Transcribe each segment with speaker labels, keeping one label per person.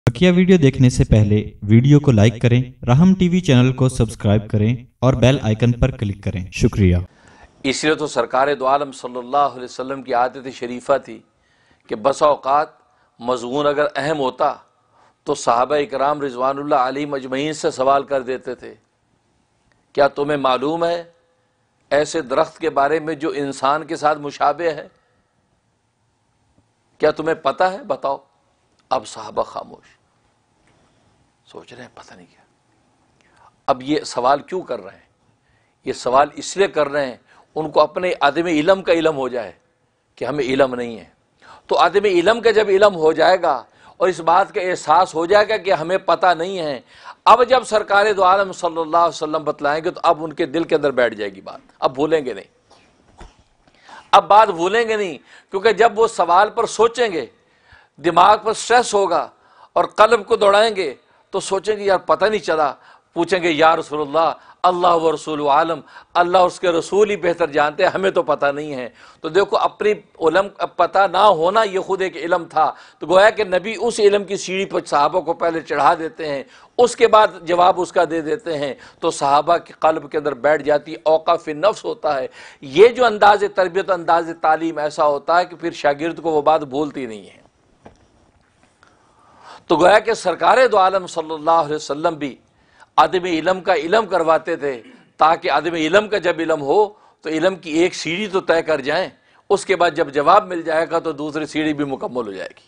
Speaker 1: बकिया video देखने से पहले वीडियो को लाइक करें, राहम टीवी चैनल को सब्सक्राइब करें और बेल आइकन पर क्लिक करें। शुक्रिया।
Speaker 2: इसलिए तो सरकार दो आलम सल्लल्लाहु अलैहि वसल्लम की आदत शरीफा थी कि बसा औकात मज़मून अगर अहम होता तो सहाबा इकराम रिज़वानुल्लाह अलैहिम अजमईन से सवाल कर देते थे, क्या तुम्हें मालूम है ऐसे दरख्त के बारे में जो इंसान के साथ मुशाबे है? क्या तुम्हें पता है? बताओ। अब सहाबा खामोश, सोच रहे हैं पता नहीं क्या। अब ये सवाल क्यों कर रहे हैं? ये सवाल इसलिए कर रहे हैं उनको अपने आदम इलम का इलम हो जाए कि हमें इलम नहीं है। तो आदम इलम का जब इलम हो जाएगा और इस बात का एहसास हो जाएगा कि हमें पता नहीं है, अब जब सरकार दो आलम सल्लल्लाहु अलैहि वसल्लम बतलाएंगे तो अब उनके दिल के अंदर बैठ जाएगी बात। अब भूलेंगे नहीं, अब बात भूलेंगे नहीं, क्योंकि जब वो सवाल पर सोचेंगे, दिमाग पर स्ट्रेस होगा और कल्ब को दौड़ाएंगे तो सोचेंगे यार पता नहीं चला। पूछेंगे या रसूलुल्लाह, अल्लाह व रसूल आलम, अल्लाह उसके रसूल ही बेहतर जानते हैं, हमें तो पता नहीं है। तो देखो अपनी उलम पता ना होना ये खुद एक इलम था। तो गोया कि नबी उस इलम की सीढ़ी पर सहाबा को पहले चढ़ा देते हैं, उसके बाद जवाब उसका दे देते हैं, तो सहाबा के कल्ब के अंदर बैठ जाती, औकाफ नफ्स होता है। ये जो अंदाज तरबियत, अंदाज तालीम ऐसा होता है कि फिर शागिर्द को वो बात भूलती नहीं है। तो गोया कि सरकार दो आलम सल्लल्लाहु अलैहि वसल्लम भी आदम इलम का इलम करवाते थे, ताकि आदम इलम का जब इलम हो तो इलम की एक सीढ़ी तो तय कर जाएं, उसके बाद जब जवाब मिल जाएगा तो दूसरी सीढ़ी भी मुकम्मल हो जाएगी।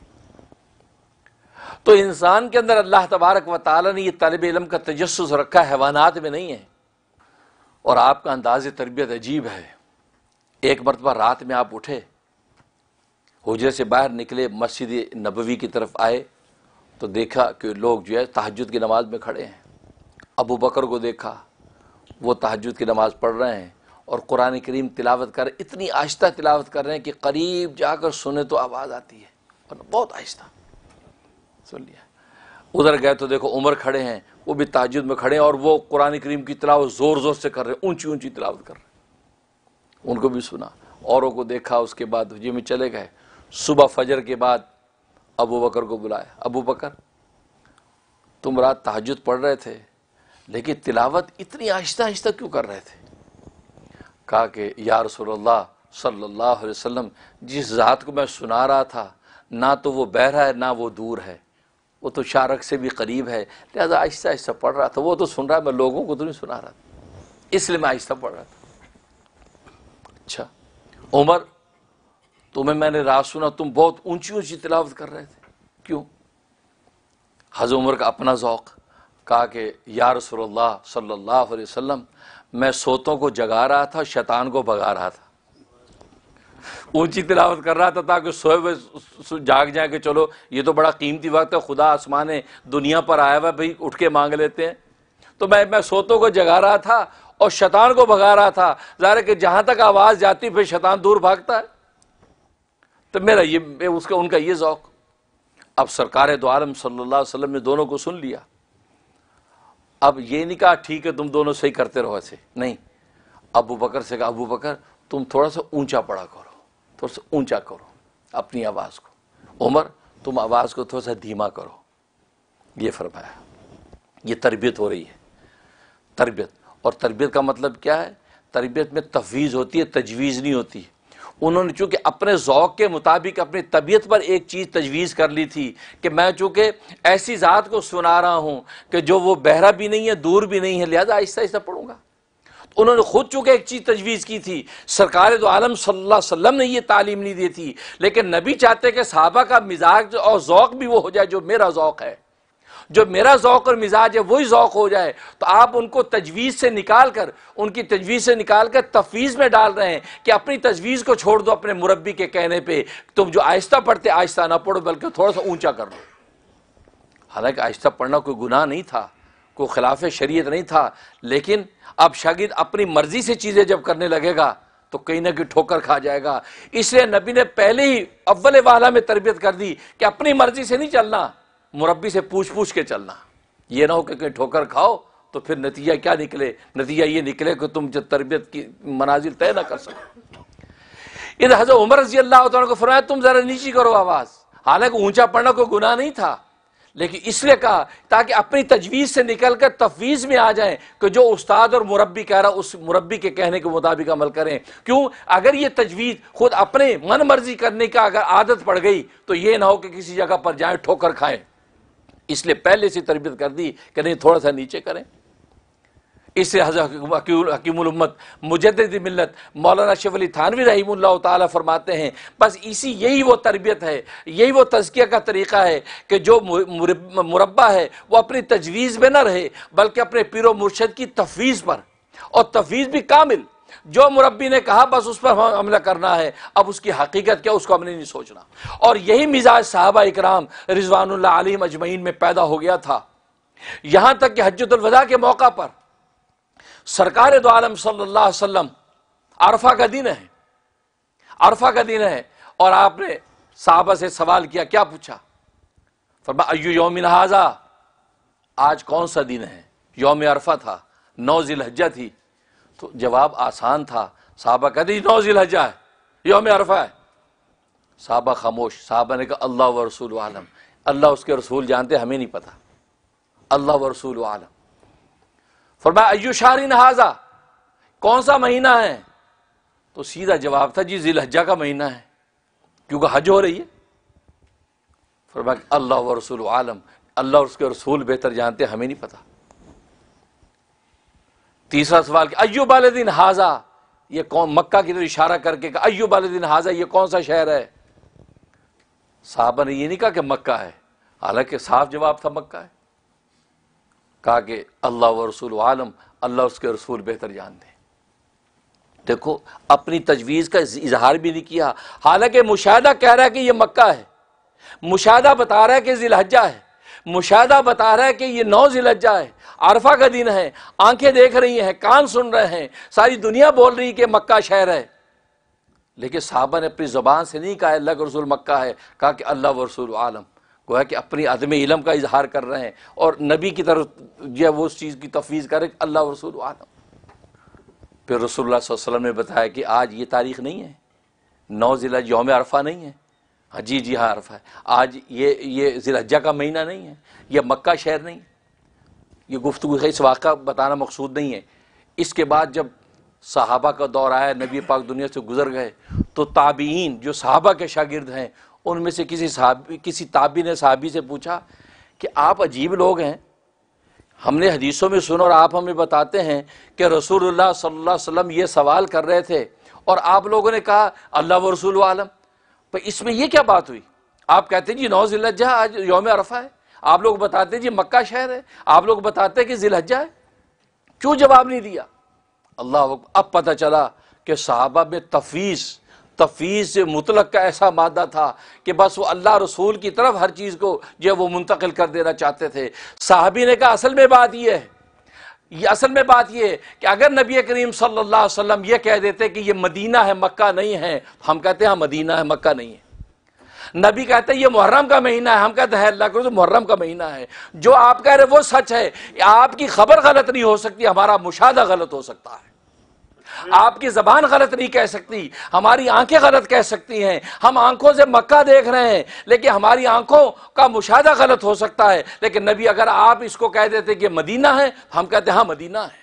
Speaker 2: तो इंसान के अंदर अल्लाह तबारक व तआला ने ये तलब इलम का तजस्सुस रखा, हैवानात में नहीं है। और आपका अंदाज़ तरबियत अजीब है। एक मरतबा रात में आप उठे, हुजरे से बाहर निकले, मस्जिद नबवी की तरफ आए तो देखा कि लोग जो है तहज्जुद की नमाज में खड़े हैं। अबू बकर को देखा, वो तहज्जुद की नमाज पढ़ रहे हैं और कुरान करीम तिलावत कर, इतनी आहिस्ता तिलावत कर रहे हैं कि करीब जाकर सुने तो आवाज़ आती है, और बहुत आहिस्ता सुन लिया। उधर गए तो देखो उमर खड़े हैं, वो भी तहज्जुद में खड़े हैं और वो कुरान करीम की तिलावत ज़ोर ज़ोर से कर रहे हैं, ऊंची ऊंची तिलावत कर रहे हैं। उनको भी सुना, औरों को देखा। उसके बाद हुज्जे में चले गए। सुबह फजर के बाद अबू बकर को बुलाया, अबू बकर तुम रात तहज्जुद पढ़ रहे थे लेकिन तिलावत इतनी आहिस्ता आहिस्ता क्यों कर रहे थे? कहा कि या रसूलल्लाह सल्लल्लाहु अलैहि वसल्लम, जिस ज़ात को मैं सुना रहा था ना तो वो बहरा है ना वो दूर है, वो तो शारक से भी करीब है, लिहाजा आहिस्ता आहिस्ता पढ़ रहा था। वो तो सुन रहा है, मैं लोगों को तो नहीं सुना रहा था, इसलिए मैं आहिस्ता पढ़ रहा था। अच्छा उमर, तुम्हें मैंने रात सुना तुम बहुत ऊंची ऊंची तिलावत कर रहे थे, क्यों? हज़रत उमर का अपना ज़ौक़। कहा कि या रसूलल्लाह सल्लल्लाहु अलैहि वसल्लम, मैं सोतों को जगा रहा था, शैतान को भगा रहा था। ऊंची तिलावत कर रहा था ताकि सोए हुए जाग जाए कि चलो ये तो बड़ा कीमती वक्त है, खुदा आसमान दुनिया पर आया हुआ, भाई उठ के मांग लेते हैं। तो मैं सोतों को जगा रहा था और शैतान को भगा रहा था। ज़ाहिर है कि जहाँ तक आवाज़ जाती फिर शैतान दूर भागता है। तो मेरा ये उसका उनका ये ज़ौक़। अब सरकार दो आलम सल्लल्लाहु अलैहि वसल्लम ने दोनों को सुन लिया। अब ये नहीं कहा ठीक है तुम दोनों सही करते रहो, ऐसे नहीं। अबू बकर से कहा, अबू बकर तुम थोड़ा सा ऊंचा पढ़ा करो, थोड़ा सा ऊंचा करो अपनी आवाज़ को। उमर तुम आवाज़ को थोड़ा सा धीमा करो। ये फरमाया। ये तरबियत हो रही है, तरबियत। और तरबियत का मतलब क्या है? तरबियत में तफवीज़ होती है, तजवीज़ नहीं होती। उन्होंने चूँकि अपने ज़ौक़ के मुताबिक अपनी तबीयत पर एक चीज़ तजवीज़ कर ली थी कि मैं चूँकि ऐसी ज़ात को सुना रहा हूँ कि जो वो बहरा भी नहीं है दूर भी नहीं है, लिहाजा आहिस्ता आहिस्ता पढ़ूँगा। तो उन्होंने खुद चूँकि एक चीज़ तजवीज़ की थी। सरकार दो आलम सल्लल्लाहु अलैहि वसल्लम ने ये तालीम नहीं दी थी, लेकिन नबी चाहते कि सहाबा का मिजाज और ज़ौक़ भी वो हो जाए जो मेरा ज़ौक़ है, जो मेरा ज़ौक़ और मिजाज है वही ज़ौक़ हो जाए। तो आप उनको तजवीज़ से निकाल कर, उनकी तजवीज़ से निकाल कर तफवीज़ में डाल रहे हैं कि अपनी तजवीज़ को छोड़ दो अपने मुरब्बी के कहने पे, तुम जो आहिस्ता पढ़ते आहिस्ता ना पढ़ो बल्कि थोड़ा सा ऊंचा कर लो। हालांकि आहिस्ता पढ़ना कोई गुनाह नहीं था, कोई खिलाफ शरीयत नहीं था, लेकिन अब शागिर्द अपनी मर्जी से चीज़ें जब करने लगेगा तो कहीं ना कहीं ठोकर खा जाएगा। इसलिए नबी ने पहले ही अव्वल वाला में तरबियत कर दी कि अपनी मर्जी से नहीं चलना, मुरब्बी से पूछ पूछ के चलना। ये ना हो कि कहीं ठोकर खाओ तो फिर नतीजा क्या निकले? नतीजा ये निकले कि तुम जब तरबियत की मनाजिल तय ना कर सको। इधर हज़रत उमर रज़ी अल्लाह तआला को फरमाया तुम ज़रा नीची करो आवाज़। हालांकि ऊंचा पढ़ना कोई गुनाह नहीं था, لیکن اس لیے کہا تاکہ اپنی تجویز سے نکل کر تفویض میں آ جائیں کہ جو استاد اور مربی کہہ رہا اس مربی کے کہنے کے مطابق عمل کریں. کیوں؟ اگر یہ تجویز خود اپنے من مرضی کرنے کا اگر عادت پڑ گئی تو یہ نہ ہو کہ کسی جگہ پر جائیں ٹھوکر کھائیں. اس لیے پہلے سے تربیت کر دی کہ نہیں تھوڑا سا نیچے کریں. اس سے حضرت حکیم الامت مجدد ملت مولانا اشرف علی تھانوی رحمہ اللہ تعالی فرماتے ہیں بس یہی وہ تربیت ہے، یہی وہ تزکیہ کا طریقہ ہے کہ جو مربع ہے وہ اپنی تجویز میں نہ رہے بلکہ اپنے پیر و مرشد کی تفویض پر، اور تفویض بھی کامل. جو مربی نے کہا بس اس پر عمل کرنا ہے، اب اس کی حقیقت کیا اس کو ہم نے نہیں سوچنا. اور یہی مزاج صحابہ اکرام رضوان اللہ علیہم اجمعین میں پیدا ہو گیا تھا. یہاں تک کہ حجۃ الوداع کے موقع پر سرکار دو عالم صلی اللہ علیہ وسلم عرفہ کا دن ہے، عرفہ کا دن ہے، اور آپ نے صحابہ سے سوال کیا، کیا پوچھا؟ فرمایا ایو یوم ھذا، آج کون سا دن ہے؟ یوم عرفہ تھا، 9 ذی الحجہ تھی. تو جواب آسان تھا. صحابہ کہتے ہیں 9 ذی الحجہ ہے، یوم عرفہ ہے. صحابہ خاموش. صحابہ نے کہا اللہ و رسول عالم، اللہ اس کے رسول جانتے، ہمیں نہیں پتا. اللہ و رسول عالم. فرمایا ایو شہر ھذا، کون سا مہینہ ہے؟ تو سیدھا جواب تھا جی ذی الحجہ کا مہینہ ہے، کیونکہ حج ہو رہی ہے. فرمایا اللہ و رسول عالم، اللہ اور اس کے رسول بہتر جانتے، ہمیں نہیں پتا. تیسرا سوال کہ ایو بلد ھذا، یہ کون؟ مکہ کی طرف اشارہ کر کے کہ ایو بلد ھذا، یہ کون سا شہر ہے؟ صحابہ نے یہ نہیں کہا کہ مکہ ہے، حالانکہ صاف جواب تھا مکہ ہے. کہا کہ اللہ و رسول عالم، اللہ اس کے رسول بہتر جانتے. دیکھو اپنی تجویز کا اظہار بھی نہیں کیا، حالانکہ مشاہدہ کہہ رہا ہے کہ یہ مکہ ہے، مشاہدہ بتا رہا ہے کہ ذی الحجہ ہے، مشاہدہ بتا رہا ہے کہ یہ 9 ذی الحجہ ہے، عرفہ کا دن ہے، آنکھیں دیکھ رہی ہیں، کان سن رہے ہیں، ساری دنیا بول رہی ہے کہ مکہ شہر ہے. لیکن صحابہ نے اپنی زبان سے نہیں کہا اللہ کا رسول مکہ ہے، کہا کہ اللہ و رسول عالم. گویا کہ اپنی عدم علم کا اظہار کر رہے ہیں اور نبی کی طرف جو وہ اس چیز کی تفویض کرے کہ اللہ و رسول عالم. پھر رسول اللہ صلی اللہ علیہ وسلم نے بتایا کہ آج یہ تاریخ نہیں ہے، 9 ذی الحجہ یوم عرفہ نہیں ہے. جی ہاں عرفہ ہے. آج یہ ذی الحجہ کا مہینہ نہیں ہے، یہ مکہ شہر نہیں ہے. یہ گفتگو ہے، اس واقعہ بتانا مقصود نہیں ہے. اس کے بعد جب صحابہ کا دور آیا، نبی پاک دنیا سے گزر گئے، تو تابعین جو صحابہ کے شاگرد ہیں ان میں سے کسی تابعی نے صحابی سے پوچھا کہ آپ عجیب لوگ ہیں، ہم نے حدیثوں میں سنا اور آپ ہمیں بتاتے ہیں کہ رسول اللہ صلی اللہ علیہ وسلم یہ سوال کر رہے تھے اور آپ لوگوں نے کہا اللہ و رسول عالم. تو اس میں یہ کیا بات ہوئی؟ آپ کہتے ہیں جی 9 ذی الحجہ آج یوم عرفہ ہے، آپ لوگ بتاتے ہیں جی مکہ شہر ہے، آپ لوگ بتاتے ہیں کہ ذی الحجہ ہے، کیوں جواب نہیں دیا؟ اللہ اب پتہ چلا کہ صحابہ میں تفویض سے مطلق کا ایسا مادہ تھا کہ بس وہ اللہ رسول کی طرف ہر چیز کو جو وہ منتقل کر دینا چاہتے تھے. صحابی نے کہا اصل میں بات یہ ہے کہ اگر نبی کریم صلی اللہ علیہ وسلم یہ کہہ دیتے کہ یہ مدینہ ہے مکہ نہیں ہے، ہم کہتے ہیں ہاں مدینہ ہے مکہ نہیں ہے. نبی کہتے ہیں یہ محرم کا مہینہ ہے، ہم کہتے ہیں اللہ کے رسول محرم کا مہینہ ہے. جو آپ کہہ رہے وہ سچ ہے. آپ کی خبر غلط نہیں ہو سکتی، ہمارا مشاہدہ غلط ہو سکتا ہے. آپ کی زبان غلط نہیں کہہ سکتی، ہماری آنکھیں غلط کہہ سکتی ہیں. ہم آنکھوں سے مکہ دیکھ رہے ہیں لیکن ہماری آنکھوں کا مشاہدہ غلط ہو سکتا ہے. لیکن نبی اگر آپ اس کو کہہ دیتے کہ مدینہ ہے، ہم کہتے ہیں ہاں مدینہ ہے.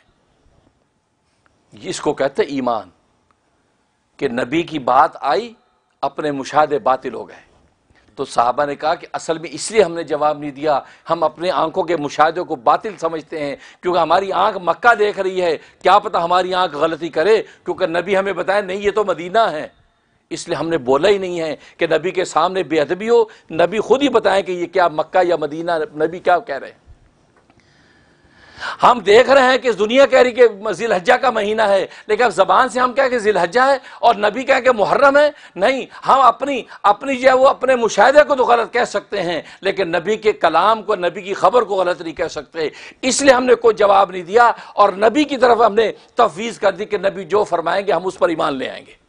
Speaker 2: اس کو کہتے ایمان، کہ نبی کی بات آئی، اپنے مشاہدے باطل ہو گئے. تو صحابہ نے کہا کہ اصل میں اس لیے ہم نے جواب نہیں دیا، ہم اپنے آنکھوں کے مشاہدے کو باطل سمجھتے ہیں، کیونکہ ہماری آنکھ مکہ دیکھ رہی ہے، کیا پتہ ہماری آنکھ غلطی کرے، کیونکہ نبی ہمیں بتایا نہیں یہ تو مدینہ ہے. اس لیے ہم نے بولا ہی نہیں ہے کہ نبی کے سامنے بے ادبی ہو. نبی خود ہی بتائیں کہ یہ کیا مکہ یا مدینہ، نبی کیا کہہ رہے ہیں. ہم دیکھ رہے ہیں کہ دنیا کہہ رہی کہ ذی الحجہ کا مہینہ ہے، لیکن اب زبان سے ہم کہہ کہ ذی الحجہ ہے اور نبی کہہ کہ محرم ہے. نہیں، ہم اپنی جو ہے وہ اپنے مشاہدے کو تو غلط کہہ سکتے ہیں، لیکن نبی کے کلام کو، نبی کی خبر کو غلط نہیں کہہ سکتے. اس لیے ہم نے کوئی جواب نہیں دیا اور نبی کی طرف ہم نے تفویض کر دی کہ نبی جو فرمائیں گے ہم اس پر ایمان لے آئیں گے.